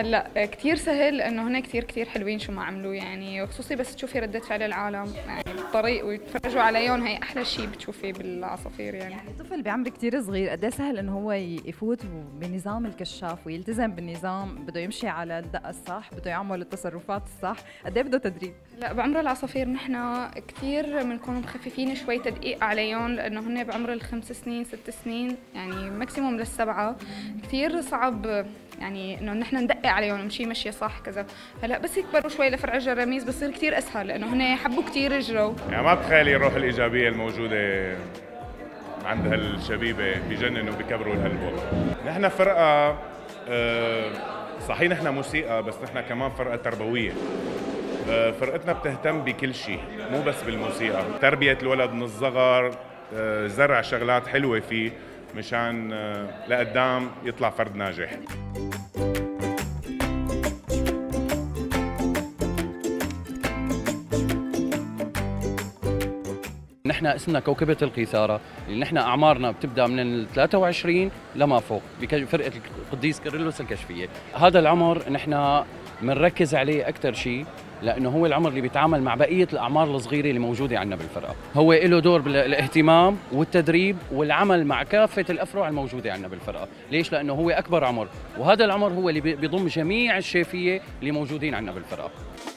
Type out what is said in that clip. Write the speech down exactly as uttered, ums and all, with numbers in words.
هلا كثير سهل لانه هن كثير كثير حلوين شو ما عملوا يعني، وخصوصي بس تشوفي ردة فعل العالم يعني بالطريق ويتفرجوا عليهم، هي احلى شيء بتشوفيه بالعصافير يعني. يعني طفل بعمر كثير صغير قد ايه سهل انه هو يفوت بنظام الكشاف ويلتزم بالنظام، بده يمشي على الدقه الصح، بده يعمل التصرفات الصح، قد ايه بده تدريب؟ لا بعمر العصافير نحن كثير بنكون مخففين شوي تدقيق عليهم، لانه هن بعمر الخمس سنين ست سنين يعني ماكسيموم للسبعه، كثير صعب يعني انه نحن ندقق عليهم ونمشي مشيه صح كذا. هلا بس يكبروا شوي لفرع الجراميز بصير كثير اسهل، لانه هن حبوا كثير يجروا. يعني ما بتخيلي الروح الايجابيه الموجوده عند هالشبيبه، بجننوا بكبروا القلب. نحن فرقه صحيح نحن موسيقى، بس نحن كمان فرقه تربويه. فرقتنا بتهتم بكل شيء، مو بس بالموسيقى، تربيه الولد من الصغر، زرع شغلات حلوه فيه مشان لقدام يطلع فرد ناجح. نحن اسمنا كوكبة القيثارة، اللي نحن أعمارنا بتبدأ من ال ثلاثة وعشرين لما فوق بفرقة القديس كيرلس الكشفية. هذا العمر نحن بنركز عليه أكثر شيء، لأنه هو العمر اللي بيتعامل مع بقية الأعمار الصغيرة اللي موجودة عندنا بالفرقة. هو له دور بالاهتمام والتدريب والعمل مع كافة الأفرع الموجودة عندنا بالفرقة. ليش؟ لأنه هو أكبر عمر، وهذا العمر هو اللي بيضم جميع الشيفية اللي موجودين عندنا بالفرقة.